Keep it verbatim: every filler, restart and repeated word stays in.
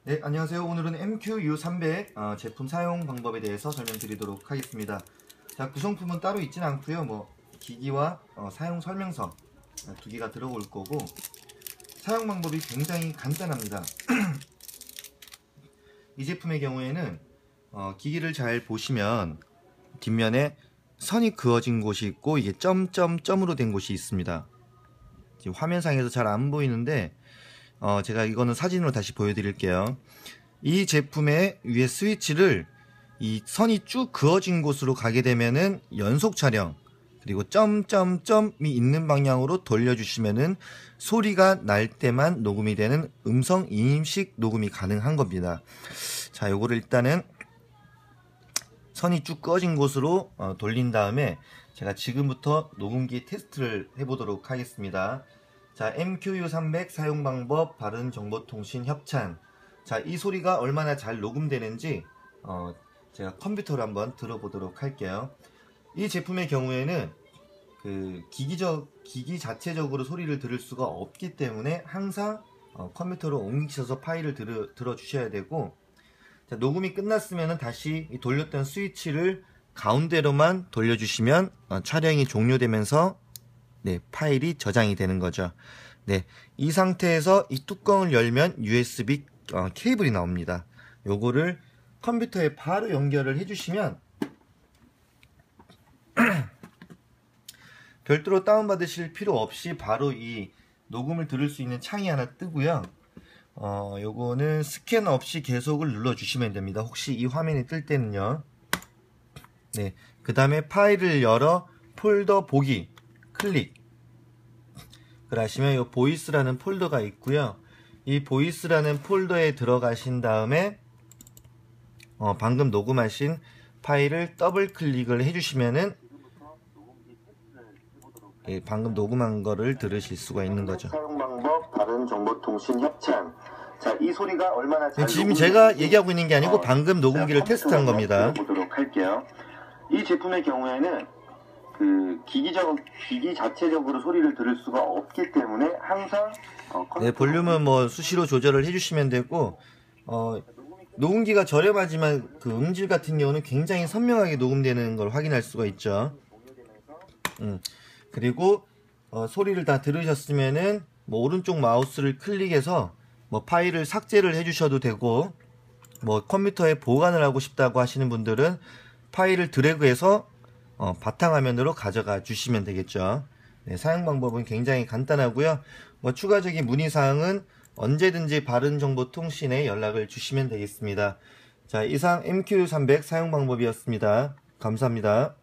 네, 안녕하세요. 오늘은 엠큐유 삼백 어, 제품 사용 방법에 대해서 설명드리도록 하겠습니다. 자, 구성품은 따로 있지는 않고요. 뭐 기기와 어, 사용 설명서 두 개가 들어올 거고, 사용 방법이 굉장히 간단합니다. 이 제품의 경우에는 어, 기기를 잘 보시면 뒷면에 선이 그어진 곳이 있고, 이게 점점점으로 된 곳이 있습니다. 지금 화면상에서 잘 안 보이는데 어, 제가 이거는 사진으로 다시 보여드릴게요. 이 제품의 위에 스위치를 이 선이 쭉 그어진 곳으로 가게 되면은 연속 촬영, 그리고 점점점이 있는 방향으로 돌려주시면은 소리가 날 때만 녹음이 되는 음성 인식 녹음이 가능한 겁니다. 자, 요거를 일단은 선이 쭉 꺼진 곳으로 어, 돌린 다음에 제가 지금부터 녹음기 테스트를 해보도록 하겠습니다. 자, 엠큐유 삼백 사용 방법, 바른정보통신 협찬. 자, 이 소리가 얼마나 잘 녹음되는지 어, 제가 컴퓨터로 한번 들어보도록 할게요. 이 제품의 경우에는 그 기기적 기기 자체적으로 소리를 들을 수가 없기 때문에 항상 어, 컴퓨터로 옮기셔서 파일을 들어, 들어 주셔야 되고, 자, 녹음이 끝났으면 다시 돌렸던 스위치를 가운데로만 돌려주시면 어, 촬영이 종료되면서 네, 파일이 저장이 되는 거죠. 네, 이 상태에서 이 뚜껑을 열면 유에스비 어, 케이블이 나옵니다. 요거를 컴퓨터에 바로 연결을 해주시면 별도로 다운받으실 필요 없이 바로 이 녹음을 들을 수 있는 창이 하나 뜨고요. 어, 요거는 스캔 없이 계속을 눌러주시면 됩니다. 혹시 이 화면이 뜰 때는요. 네, 그 다음에 파일을 열어 폴더 보기 클릭 그러시면 이 보이스라는 폴더가 있고요. 이 보이스라는 폴더에 들어가신 다음에 어, 방금 녹음하신 파일을 더블 클릭을 해주시면은 예, 방금 녹음한 거를 들으실 수가 있는 거죠. 사용 방법, 바른정보통신 협찬. 자, 이 소리가 얼마나 잘 지금 제가 얘기하고 있는 게 아니고 방금 녹음기를 테스트한 겁니다. 보도록 할게요. 이 제품의 경우에는 그 기기적 기기 자체적으로 소리를 들을 수가 없기 때문에 항상 어, 네, 볼륨은 뭐 수시로 조절을 해주시면 되고, 어, 녹음기가 저렴하지만 그 음질 같은 경우는 굉장히 선명하게 녹음되는 걸 확인할 수가 있죠. 음, 그리고 어, 소리를 다 들으셨으면은 뭐 오른쪽 마우스를 클릭해서 뭐 파일을 삭제를 해주셔도 되고, 뭐 컴퓨터에 보관을 하고 싶다고 하시는 분들은 파일을 드래그해서 어, 바탕화면으로 가져가 주시면 되겠죠. 네, 사용 방법은 굉장히 간단하고요. 뭐 추가적인 문의사항은 언제든지 바른정보통신에 연락을 주시면 되겠습니다. 자, 이상 엠큐유 삼백 사용 방법이었습니다. 감사합니다.